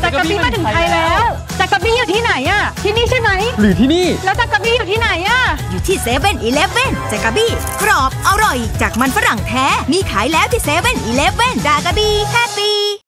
จักรบี้มาถึงไทยแล้วจักรบี้อยู่ที่ไหนอะที่นี่ใช่ไหมหรือที่นี่แล้วจักรบี้อยู่ที่ไหนอะอยู่ที่7-Eleven จักรบี้กรอบอร่อยจากมันฝรั่งแท้มีขายแล้วที่7-Eleven จักรบี้แฮปปี้